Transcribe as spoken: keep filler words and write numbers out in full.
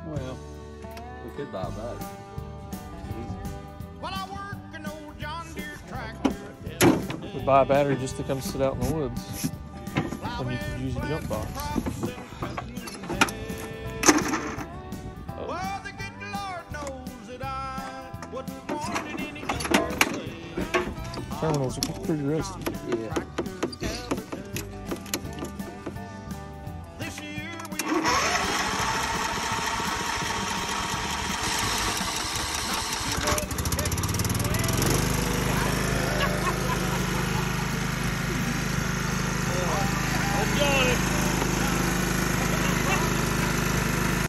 Well, we could buy a battery. Well, I work an old John Deere tractor. We buy a battery just to come sit out in the woods when you could use a jump box. Well, the good Lord knows that I wouldn't want it any other way. Terminals are pretty rusty. Yeah.